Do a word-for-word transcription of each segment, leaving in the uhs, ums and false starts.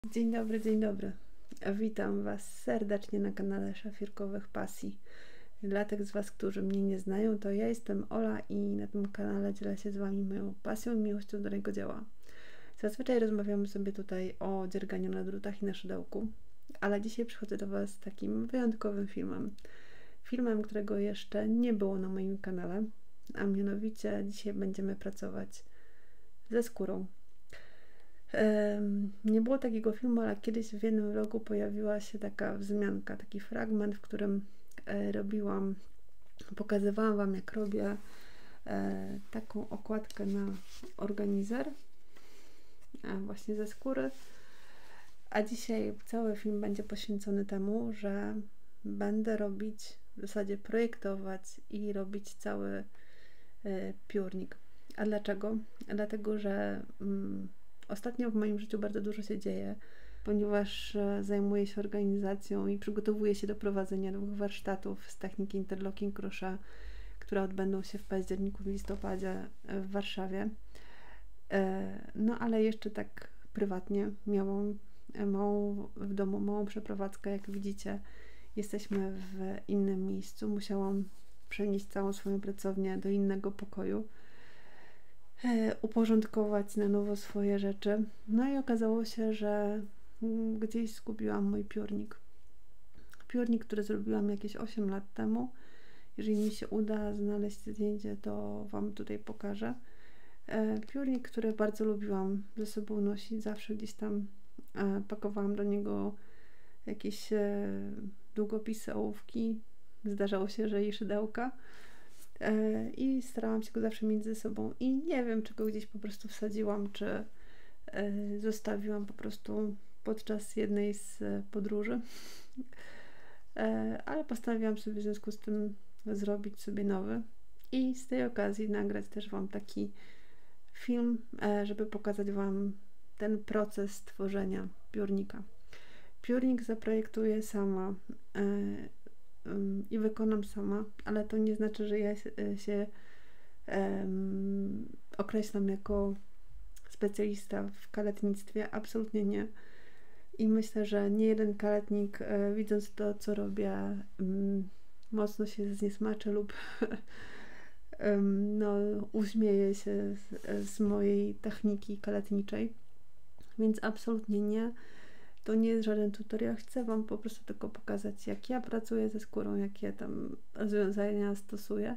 Dzień dobry, dzień dobry. Witam Was serdecznie na kanale Szafirkowych Pasji. Dla tych z Was, którzy mnie nie znają, to ja jestem Ola i na tym kanale dzielę się z Wami moją pasją i miłością do rękodzieła. Zazwyczaj rozmawiamy sobie tutaj o dzierganiu na drutach i na szydełku, ale dzisiaj przychodzę do Was z takim wyjątkowym filmem. Filmem, którego jeszcze nie było na moim kanale, a mianowicie dzisiaj będziemy pracować ze skórą. Nie było takiego filmu, ale kiedyś w jednym vlogu pojawiła się taka wzmianka, taki fragment, w którym robiłam, pokazywałam Wam, jak robię taką okładkę na organizer właśnie ze skóry. A dzisiaj cały film będzie poświęcony temu, że będę robić, w zasadzie projektować i robić cały piórnik. A dlaczego? Dlatego, że mm, ostatnio w moim życiu bardzo dużo się dzieje, ponieważ zajmuję się organizacją i przygotowuję się do prowadzenia dwóch warsztatów z techniki interlocking crochet, które odbędą się w październiku, w listopadzie w Warszawie. No ale jeszcze tak prywatnie miałam małą, w domu małą przeprowadzkę. Jak widzicie, jesteśmy w innym miejscu. Musiałam przenieść całą swoją pracownię do innego pokoju, uporządkować na nowo swoje rzeczy. No i okazało się, że gdzieś zgubiłam mój piórnik. Piórnik, który zrobiłam jakieś osiem lat temu. Jeżeli mi się uda znaleźć zdjęcie, to Wam tutaj pokażę. Piórnik, który bardzo lubiłam ze sobą nosić. Zawsze gdzieś tam pakowałam do niego jakieś długopisy, ołówki. Zdarzało się, że i szydełka. I starałam się go zawsze mieć ze sobą i nie wiem, czy go gdzieś po prostu wsadziłam, czy zostawiłam po prostu podczas jednej z podróży, ale postanowiłam sobie w związku z tym zrobić sobie nowy i z tej okazji nagrać też Wam taki film, żeby pokazać Wam ten proces tworzenia piórnika. Piórnik zaprojektuję sama i wykonam sama, ale to nie znaczy, że ja się, się um, określam jako specjalista w kaletnictwie. Absolutnie nie. I myślę, że nie jeden kaletnik, e, widząc to, co robię, um, mocno się zniesmaczy lub um, no, uśmieje się z, z mojej techniki kaletniczej. Więc absolutnie nie. To nie jest żaden tutorial, chcę Wam po prostu tylko pokazać, jak ja pracuję ze skórą, jakie tam rozwiązania stosuję.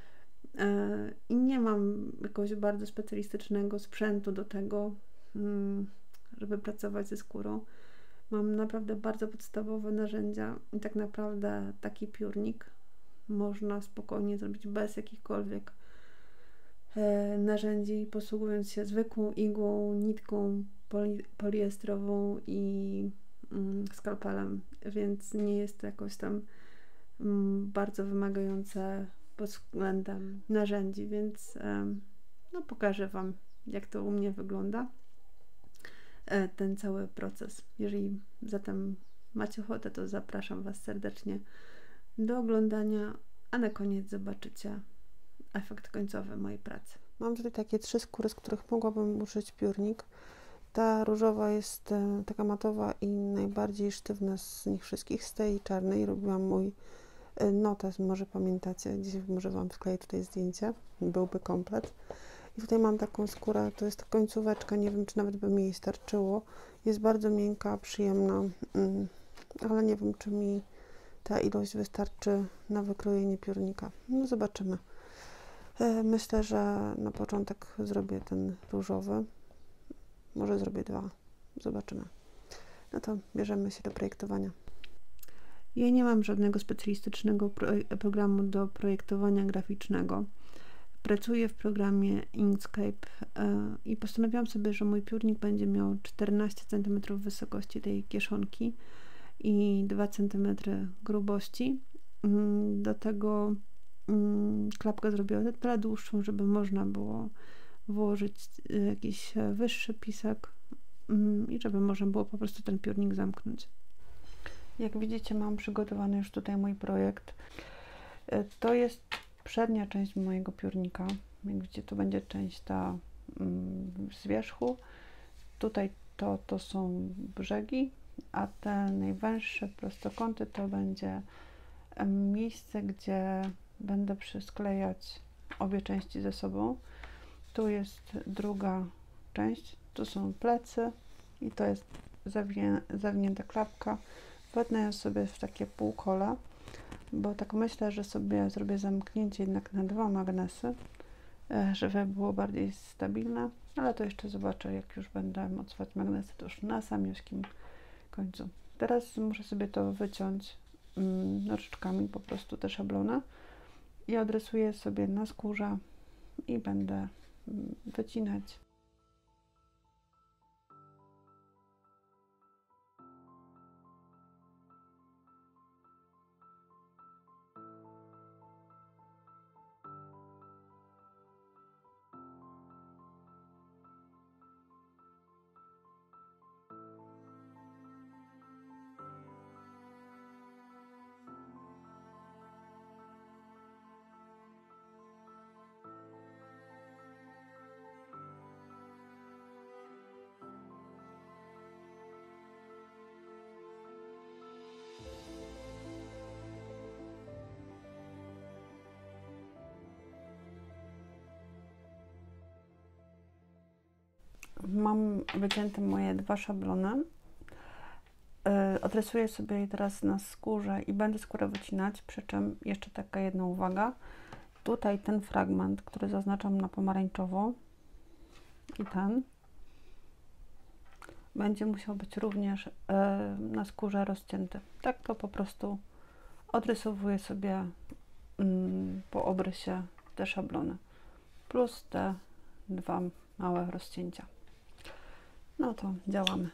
I nie mam jakiegoś bardzo specjalistycznego sprzętu do tego, żeby pracować ze skórą. Mam naprawdę bardzo podstawowe narzędzia i tak naprawdę taki piórnik można spokojnie zrobić bez jakichkolwiek narzędzi, posługując się zwykłą igłą, nitką poli poliestrową i mm, skalpelem, więc nie jest to jakoś tam mm, bardzo wymagające pod względem narzędzi, więc um, no pokażę Wam, jak to u mnie wygląda, e, ten cały proces. Jeżeli zatem macie ochotę, to zapraszam Was serdecznie do oglądania, a na koniec zobaczycie efekt końcowy mojej pracy. Mam tutaj takie trzy skóry, z których mogłabym uszyć piórnik. Ta różowa jest e, taka matowa i najbardziej sztywna z nich wszystkich. Z tej czarnej robiłam mój e, notes, może pamiętacie. Dzisiaj może Wam wkleję tutaj zdjęcie, byłby komplet. I tutaj mam taką skórę, to jest końcóweczka, nie wiem, czy nawet by mi jej starczyło. Jest bardzo miękka, przyjemna, mm, ale nie wiem, czy mi ta ilość wystarczy na wykrojenie piórnika. No zobaczymy. E, myślę, że na początek zrobię ten różowy. Może zrobię dwa. Zobaczymy. No to bierzemy się do projektowania. Ja nie mam żadnego specjalistycznego pro programu do projektowania graficznego. Pracuję w programie Inkscape yy, i postanowiłam sobie, że mój piórnik będzie miał czternaście centymetrów wysokości tej kieszonki i dwa centymetry grubości. Yy, do tego yy, klapkę zrobiłam tyle dłuższą, żeby można było włożyć jakiś wyższy pisek i żeby można było po prostu ten piórnik zamknąć. Jak widzicie, mam przygotowany już tutaj mój projekt. To jest przednia część mojego piórnika. Jak widzicie, to będzie część ta z wierzchu. Tutaj to to są brzegi, a te najwęższe prostokąty to będzie miejsce, gdzie będę przysklejać obie części ze sobą. Tu jest druga część, tu są plecy i to jest zawię zawinięta klapka. Wetnę ją sobie w takie półkole, bo tak myślę, że sobie zrobię zamknięcie jednak na dwa magnesy, żeby było bardziej stabilne, ale to jeszcze zobaczę, jak już będę mocować magnesy, to już na samiuśkim końcu. Teraz muszę sobie to wyciąć mm, nożyczkami, po prostu te szablony, i odrysuję sobie na skórze i będę mm, wycinać. Mam wycięte moje dwa szablony. Yy, odrysuję sobie je teraz na skórze i będę skórę wycinać, przy czym jeszcze taka jedna uwaga. Tutaj ten fragment, który zaznaczam na pomarańczowo, i ten będzie musiał być również yy, na skórze rozcięty. Tak to po prostu odrysowuję sobie yy, po obrysie te szablony, plus te dwa małe rozcięcia. No to działamy.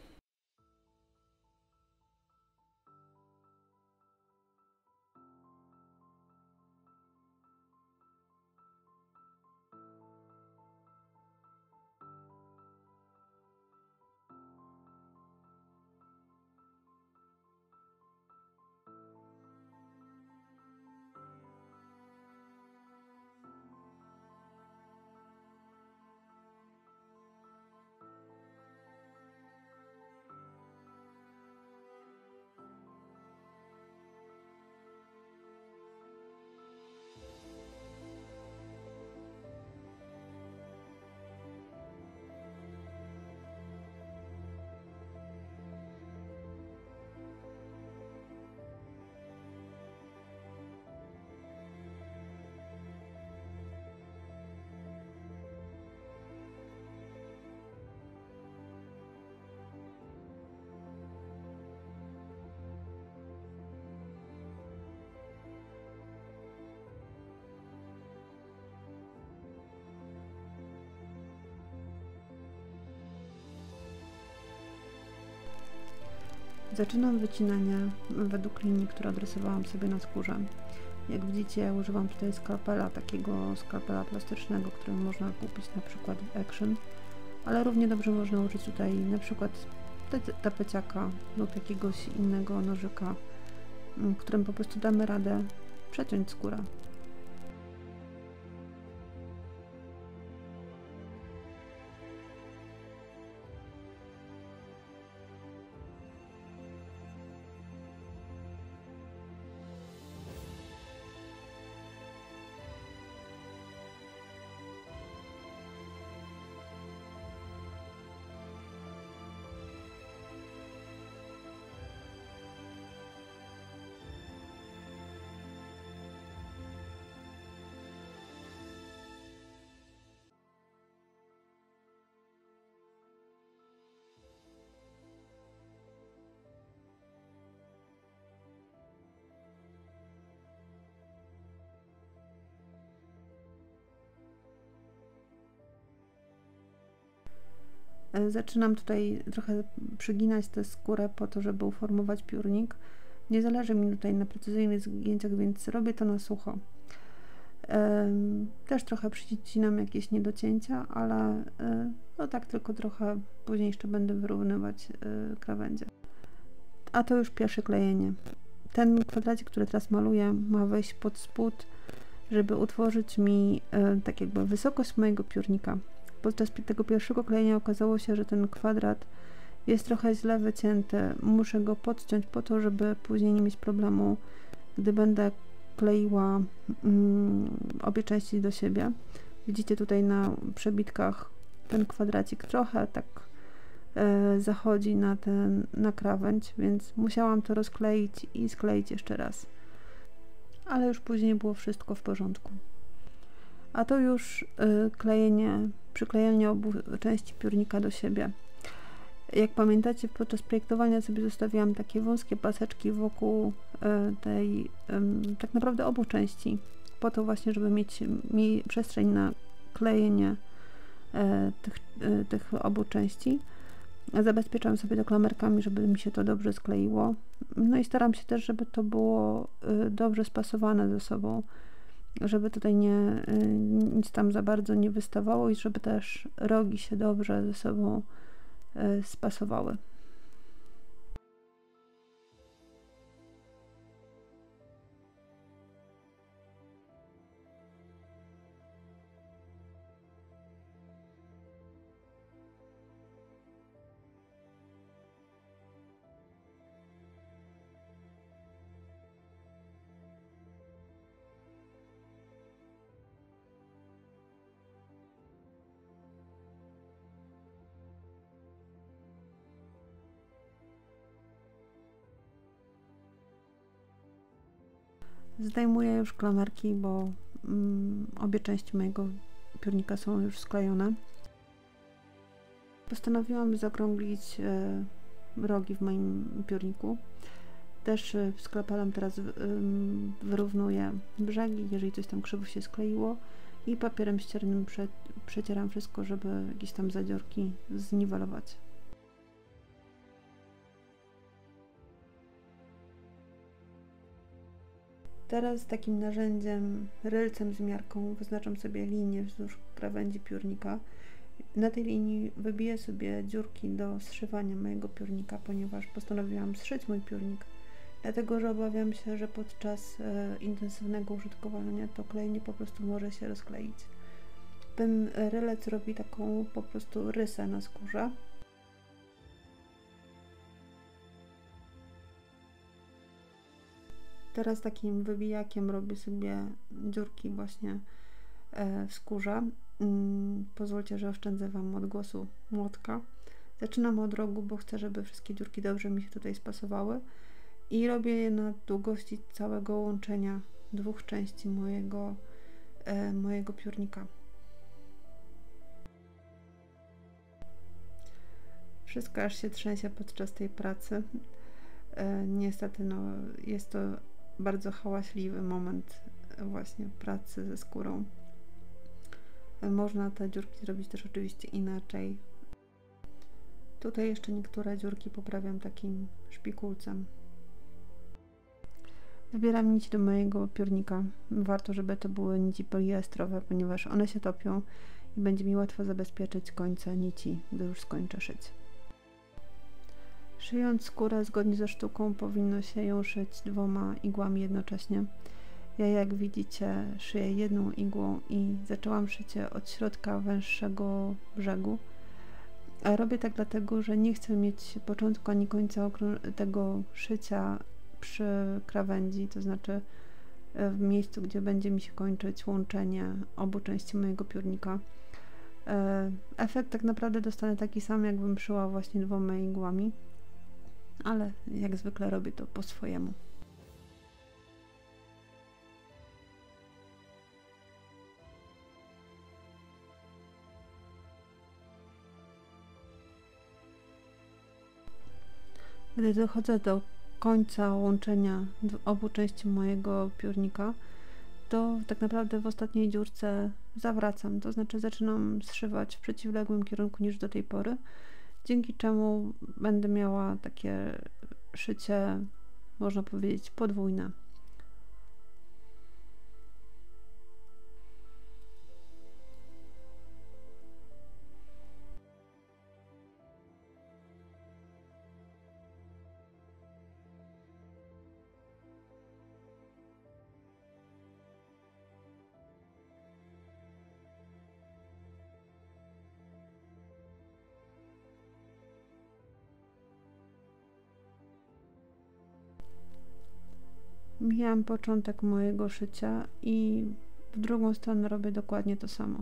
Zaczynam wycinanie według linii, które odrysowałam sobie na skórze. Jak widzicie, używam tutaj skalpela, takiego skalpela plastycznego, który można kupić na przykład w Action, ale równie dobrze można użyć tutaj na przykład tapeciaka lub jakiegoś innego nożyka, którym po prostu damy radę przeciąć skórę. Zaczynam tutaj trochę przyginać tę skórę po to, żeby uformować piórnik. Nie zależy mi tutaj na precyzyjnych zgięciach, więc robię to na sucho. Też trochę przycinam jakieś niedocięcia, ale no tak tylko trochę, później jeszcze będę wyrównywać krawędzie. A to już pierwsze klejenie. Ten kwadracik, który teraz maluję, ma wejść pod spód, żeby utworzyć mi tak jakby wysokość mojego piórnika. podczas tego pierwszego klejenia okazało się, że ten kwadrat jest trochę źle wycięty. Muszę go podciąć po to, żeby później nie mieć problemu, gdy będę kleiła mm, obie części do siebie. Widzicie tutaj na przebitkach ten kwadracik trochę tak e, zachodzi na, ten, na krawędź, więc musiałam to rozkleić i skleić jeszcze raz. Ale już później było wszystko w porządku. A to już y, klejenie, przyklejenie obu części piórnika do siebie. Jak pamiętacie, podczas projektowania sobie zostawiłam takie wąskie paseczki wokół y, tej, y, tak naprawdę obu części, po to właśnie, żeby mieć mi przestrzeń na klejenie y, tych, y, tych obu części. Zabezpieczam sobie to klamerkami, żeby mi się to dobrze skleiło. No i staram się też, żeby to było y, dobrze spasowane ze sobą, żeby tutaj nie, y, nic tam za bardzo nie wystawało i żeby też rogi się dobrze ze sobą y, spasowały. Zdejmuję już klamerki, bo mm, obie części mojego piórnika są już sklejone. Postanowiłam zaokrąglić e, rogi w moim piórniku. Też e, skalpelem teraz y, wyrównuję brzegi, jeżeli coś tam krzywo się skleiło, i papierem ściernym prze, przecieram wszystko, żeby jakieś tam zadziorki zniwelować. Teraz takim narzędziem, rylcem z miarką, wyznaczam sobie linię wzdłuż krawędzi piórnika. Na tej linii wybiję sobie dziurki do zszywania mojego piórnika, ponieważ postanowiłam zszyć mój piórnik, dlatego że obawiam się, że podczas e, intensywnego użytkowania to klejenie po prostu może się rozkleić. Ten rylec robi taką po prostu rysę na skórze. Teraz takim wybijakiem robię sobie dziurki właśnie w skórze. Pozwólcie, że oszczędzę Wam odgłosu młotka. Zaczynam od rogu, bo chcę, żeby wszystkie dziurki dobrze mi się tutaj spasowały, i robię je na długości całego łączenia dwóch części mojego, mojego piórnika. Wszystko aż się trzęsie podczas tej pracy. Niestety no, jest to bardzo hałaśliwy moment właśnie pracy ze skórą. Można te dziurki zrobić też oczywiście inaczej. Tutaj jeszcze niektóre dziurki poprawiam takim szpikulcem. Wybieram nici do mojego piórnika. Warto, żeby to były nici poliestrowe, ponieważ one się topią i będzie mi łatwo zabezpieczyć końce nici, gdy już skończę szyć. Szyjąc skórę zgodnie ze sztuką, powinno się ją szyć dwoma igłami jednocześnie. Ja, jak widzicie, szyję jedną igłą i zaczęłam szycie od środka węższego brzegu. A robię tak dlatego, że nie chcę mieć początku ani końca tego szycia przy krawędzi, to znaczy w miejscu, gdzie będzie mi się kończyć łączenie obu części mojego piórnika. Efekt tak naprawdę dostanę taki sam, jakbym szyła właśnie dwoma igłami, ale jak zwykle robię to po swojemu. Gdy dochodzę do końca łączenia obu części mojego piórnika, to tak naprawdę w ostatniej dziurce zawracam, to znaczy zaczynam zszywać w przeciwległym kierunku niż do tej pory, dzięki czemu będę miała takie szycie, można powiedzieć, podwójne. mijam początek mojego szycia i w drugą stronę robię dokładnie to samo.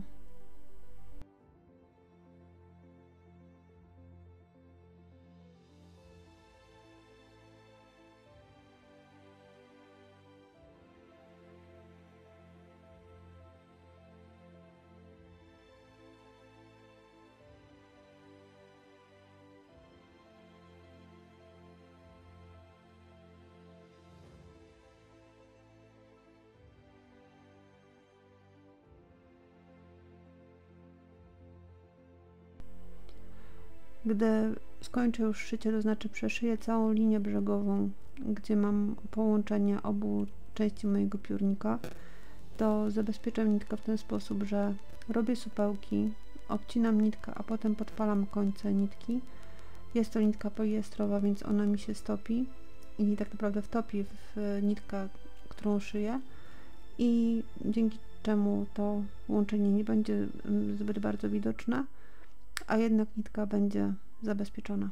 Gdy skończę już szycie, to znaczy przeszyję całą linię brzegową, gdzie mam połączenie obu części mojego piórnika, to zabezpieczam nitkę w ten sposób, że robię supełki, obcinam nitkę, a potem podpalam końce nitki. Jest to nitka poliestrowa, więc ona mi się stopi i tak naprawdę wtopi w nitkę, którą szyję, i dzięki czemu to łączenie nie będzie zbyt bardzo widoczne, a jednak nitka będzie zabezpieczona.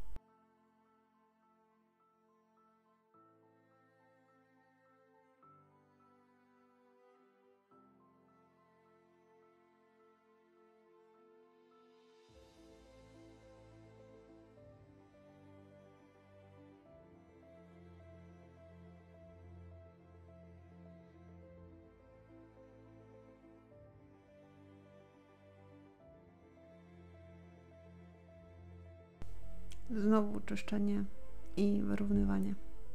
Znowu czyszczenie i wyrównywanie.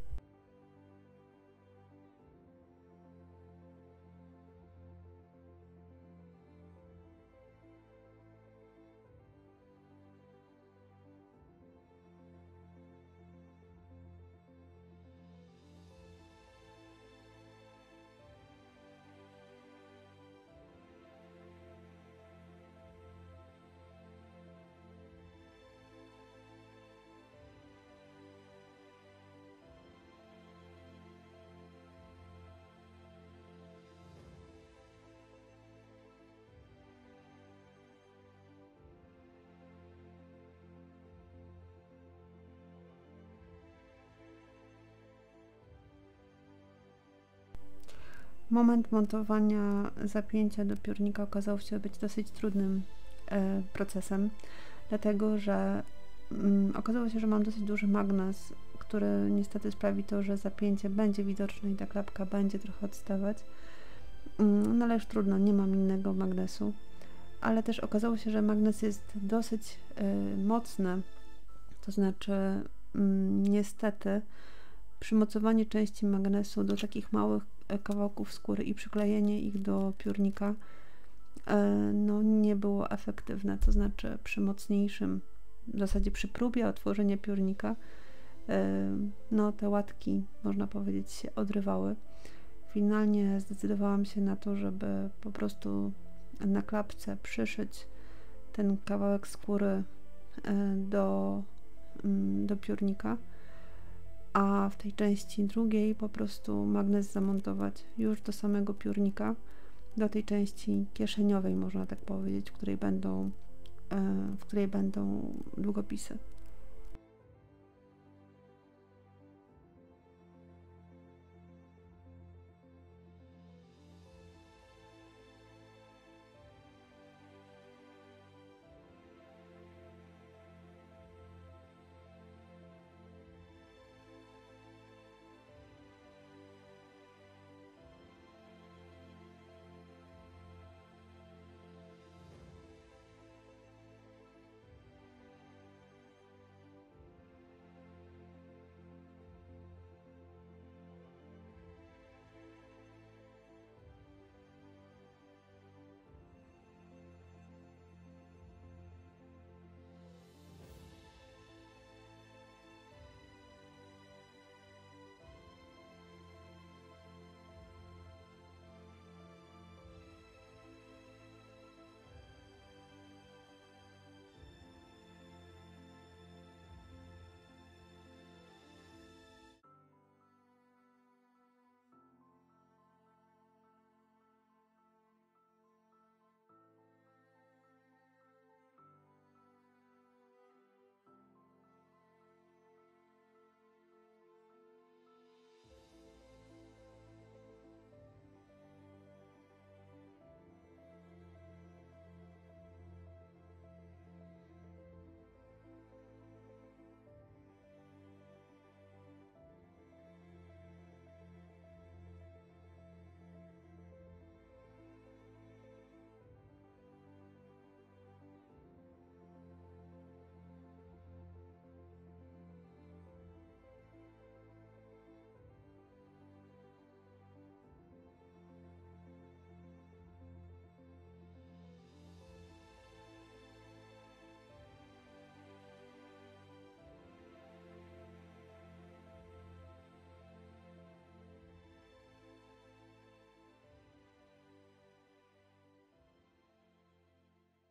Moment montowania zapięcia do piórnika okazał się być dosyć trudnym e, procesem, dlatego że mm, okazało się, że mam dosyć duży magnes, który niestety sprawi to, że zapięcie będzie widoczne i ta klapka będzie trochę odstawać. Mm, no ale już trudno, nie mam innego magnesu. Ale też okazało się, że magnes jest dosyć e, mocny, to znaczy mm, niestety przymocowanie części magnesu do takich małych kawałków skóry i przyklejenie ich do piórnika no nie było efektywne, to znaczy przy mocniejszym, w zasadzie przy próbie otworzenia piórnika, no te łatki, można powiedzieć, się odrywały. Finalnie zdecydowałam się na to, żeby po prostu na klapce przyszyć ten kawałek skóry do, do piórnika, a w tej części drugiej po prostu magnes zamontować już do samego piórnika, do tej części kieszeniowej, można tak powiedzieć, w której będą, w której będą długopisy.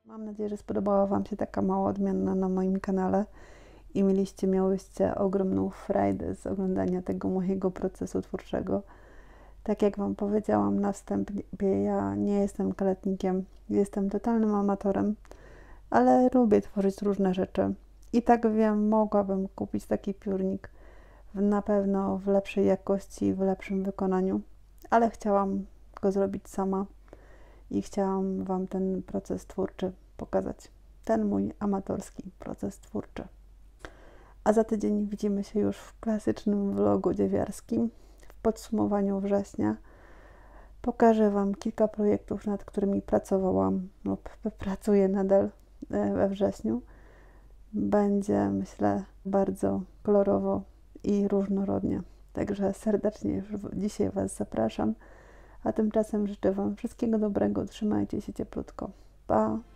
Mam nadzieję, że spodobała Wam się taka mała odmiana na moim kanale i mieliście, miałyście ogromną frajdę z oglądania tego mojego procesu twórczego. Tak jak Wam powiedziałam na wstępie, ja nie jestem kaletnikiem, jestem totalnym amatorem, ale lubię tworzyć różne rzeczy. I tak wiem, mogłabym kupić taki piórnik w, na pewno w lepszej jakości, w lepszym wykonaniu, ale chciałam go zrobić sama i chciałam Wam ten proces twórczy pokazać. Ten mój amatorski proces twórczy. A za tydzień widzimy się już w klasycznym vlogu dziewiarskim. W podsumowaniu września pokażę Wam kilka projektów, nad którymi pracowałam lub pracuję nadal we wrześniu. Będzie, myślę, bardzo kolorowo i różnorodnie. Także serdecznie już dzisiaj Was zapraszam. A tymczasem życzę Wam wszystkiego dobrego. Trzymajcie się cieplutko. Pa!